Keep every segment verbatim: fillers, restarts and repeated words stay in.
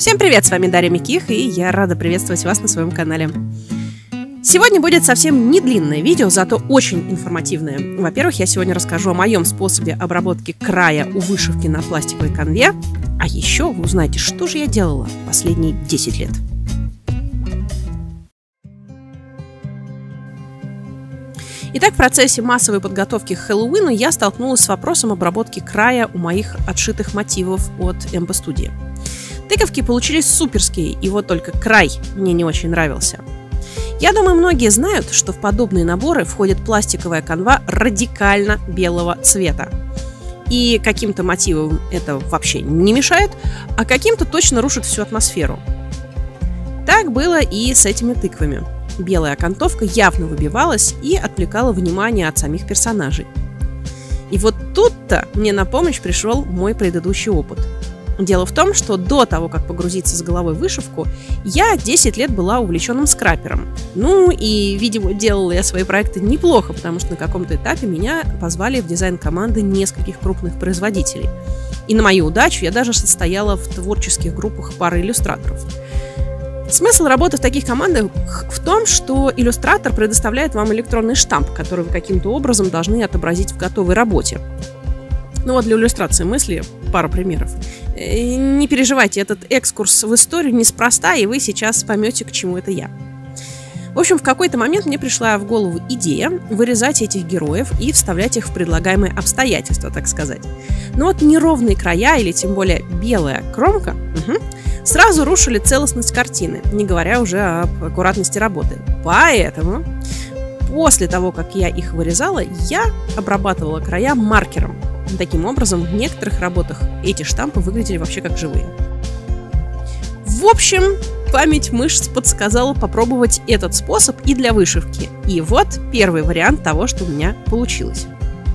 Всем привет, с вами Дарья Миких, и я рада приветствовать вас на своем канале. Сегодня будет совсем не длинное видео, зато очень информативное. Во-первых, я сегодня расскажу о моем способе обработки края у вышивки на пластиковой канве, а еще вы узнаете, что же я делала последние десять лет. Итак, в процессе массовой подготовки к Хэллоуину я столкнулась с вопросом обработки края у моих отшитых мотивов от Эмпо Студии. Тыковки получились суперские, и вот только край мне не очень нравился. Я думаю, многие знают, что в подобные наборы входит пластиковая канва радикально белого цвета. И каким-то мотивам это вообще не мешает, а каким-то точно рушит всю атмосферу. Так было и с этими тыквами. Белая окантовка явно выбивалась и отвлекала внимание от самих персонажей. И вот тут-то мне на помощь пришел мой предыдущий опыт. Дело в том, что до того, как погрузиться с головой в вышивку, я десять лет была увлеченным скрапером. Ну и, видимо, делала я свои проекты неплохо, потому что на каком-то этапе меня позвали в дизайн команды нескольких крупных производителей. И на мою удачу я даже состояла в творческих группах пары иллюстраторов. Смысл работы в таких командах в том, что иллюстратор предоставляет вам электронный штамп, который вы каким-то образом должны отобразить в готовой работе. Ну вот для иллюстрации мысли пару примеров. Не переживайте, этот экскурс в историю неспроста, и вы сейчас поймете, к чему это я. В общем, в какой-то момент мне пришла в голову идея вырезать этих героев и вставлять их в предлагаемые обстоятельства, так сказать. Но вот неровные края или тем более белая кромка угу, сразу рушили целостность картины, не говоря уже об аккуратности работы. Поэтому после того, как я их вырезала, я обрабатывала края маркером. Таким образом, в некоторых работах эти штампы выглядели вообще как живые. В общем, память мышц подсказала попробовать этот способ и для вышивки. И вот первый вариант того, что у меня получилось.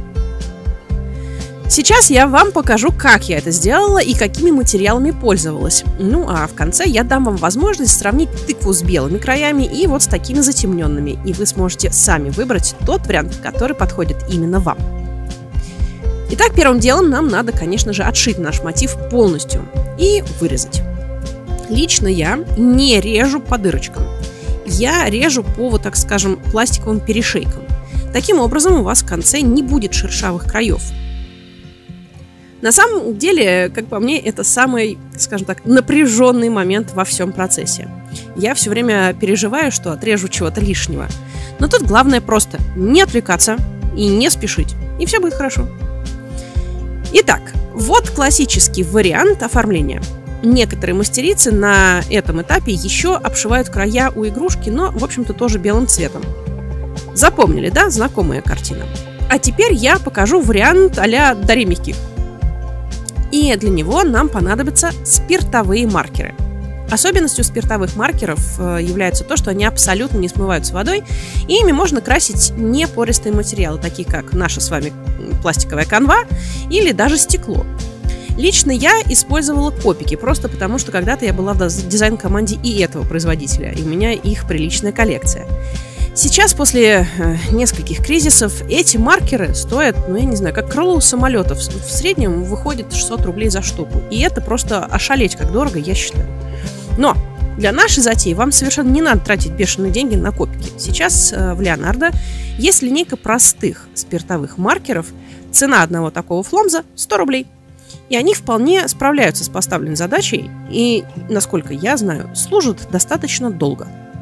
Сейчас я вам покажу, как я это сделала и какими материалами пользовалась. Ну а в конце я дам вам возможность сравнить тыкву с белыми краями и вот с такими затемненными. И вы сможете сами выбрать тот вариант, который подходит именно вам. Итак, первым делом нам надо, конечно же, отшить наш мотив полностью и вырезать. Лично я не режу по дырочкам. Я режу по, вот так скажем, пластиковым перешейкам. Таким образом, у вас в конце не будет шершавых краев. На самом деле, как по мне, это самый, скажем так, напряженный момент во всем процессе. Я все время переживаю, что отрежу чего-то лишнего. Но тут главное просто не отвлекаться и не спешить, и все будет хорошо. Итак, вот классический вариант оформления. Некоторые мастерицы на этом этапе еще обшивают края у игрушки, но, в общем-то, тоже белым цветом. Запомнили, да? Знакомая картина. А теперь я покажу вариант а-ля Дарья Миких. И для него нам понадобятся спиртовые маркеры. Особенностью спиртовых маркеров является то, что они абсолютно не смываются водой, и ими можно красить непористые материалы, такие как наша с вами пластиковая канва или даже стекло. Лично я использовала копики, просто потому что когда-то я была в дизайн-команде и этого производителя, и у меня их приличная коллекция. Сейчас, после э, нескольких кризисов, эти маркеры стоят, ну я не знаю, как крыло у самолетов. В среднем выходит шестьсот рублей за штуку. И это просто ошалеть как дорого, я считаю. Но для нашей затеи вам совершенно не надо тратить бешеные деньги на копики. Сейчас э, в Леонардо есть линейка простых спиртовых маркеров. Цена одного такого фломза сто рублей. И они вполне справляются с поставленной задачей и, насколько я знаю, служат достаточно долго.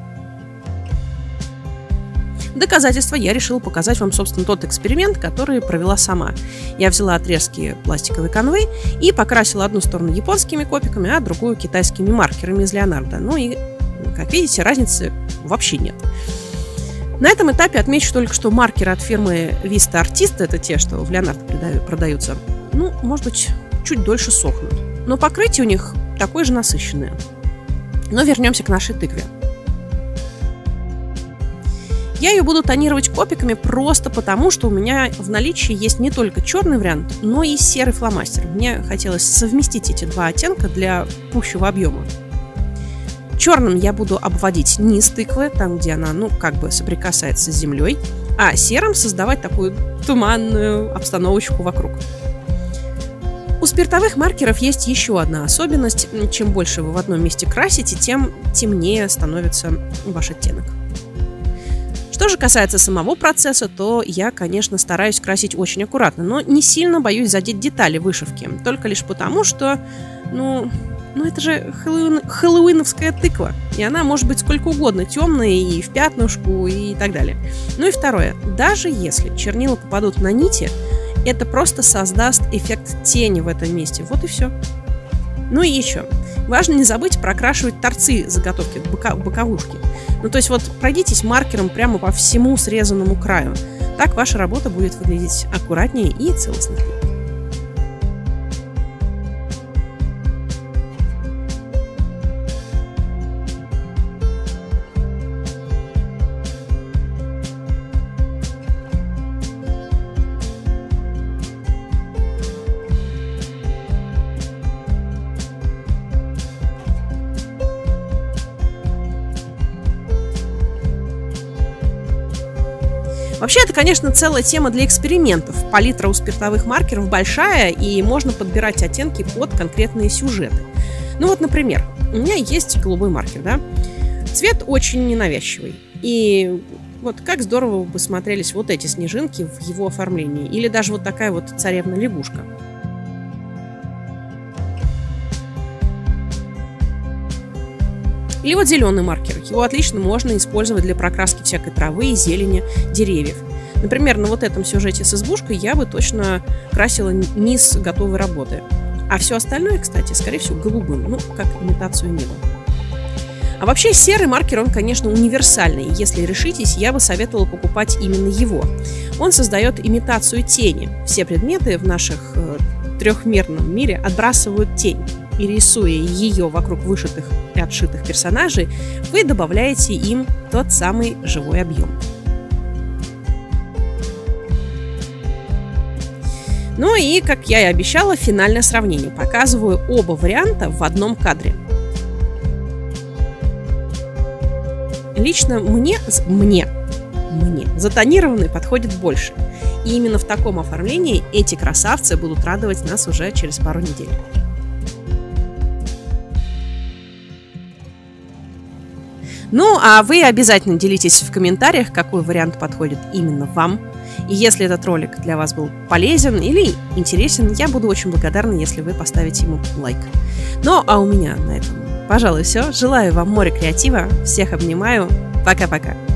В доказательство я решила показать вам, собственно, тот эксперимент, который провела сама. Я взяла отрезки пластиковой канвы и покрасила одну сторону японскими копиками, а другую китайскими маркерами из Леонардо. Ну и, как видите, разницы вообще нет. На этом этапе отмечу только, что маркеры от фирмы Vista Artist, это те, что в Леонардо продаются, ну, может быть, чуть дольше сохнут. Но покрытие у них такое же насыщенное. Но вернемся к нашей тыкве. Я ее буду тонировать копиками просто потому, что у меня в наличии есть не только черный вариант, но и серый фломастер. Мне хотелось совместить эти два оттенка для пущего объема. Черным я буду обводить низ тыквы, там, где она, ну, как бы соприкасается с землей, а серым создавать такую туманную обстановочку вокруг. у спиртовых маркеров есть еще одна особенность. Чем больше вы в одном месте красите, тем темнее становится ваш оттенок. Что же касается самого процесса, то я, конечно, стараюсь красить очень аккуратно, но не сильно боюсь задеть детали вышивки. Только лишь потому, что, ну, ну это же хэллоуин, хэллоуиновская тыква. И она может быть сколько угодно темная и в пятнышку и так далее. Ну и второе. Даже если чернила попадут на нити, это просто создаст эффект тени в этом месте. Вот и все. Ну и еще. Важно не забыть прокрашивать торцы заготовки, бока, боковушки. Ну то есть вот пройдитесь маркером прямо по всему срезанному краю. Так ваша работа будет выглядеть аккуратнее и целостнее. Вообще, это, конечно, целая тема для экспериментов. Палитра у спиртовых маркеров большая, и можно подбирать оттенки под конкретные сюжеты. Ну вот, например, у меня есть голубой маркер, да? Цвет очень ненавязчивый. И вот как здорово бы смотрелись вот эти снежинки в его оформлении. Или даже вот такая вот царевна-лягушка. Или вот зеленый маркер. Его отлично можно использовать для прокраски всякой травы и зелени деревьев. Например, на вот этом сюжете с избушкой я бы точно красила низ готовой работы. А все остальное, кстати, скорее всего, голубым, ну, как имитацию неба. А вообще серый маркер, он, конечно, универсальный. Если решитесь, я бы советовала покупать именно его. Он создает имитацию тени. Все предметы в наших э, трехмерном мире отбрасывают тень. И рисуя ее вокруг вышитых и отшитых персонажей, вы добавляете им тот самый живой объем. Ну и, как я и обещала, финальное сравнение. Показываю оба варианта в одном кадре. Лично мне, мне, мне затонированный подходит больше. И именно в таком оформлении эти красавцы будут радовать нас уже через пару недель. Ну, а вы обязательно делитесь в комментариях, какой вариант подходит именно вам. И если этот ролик для вас был полезен или интересен, я буду очень благодарна, если вы поставите ему лайк. Ну, а у меня на этом, пожалуй, все. Желаю вам море креатива. Всех обнимаю. Пока-пока.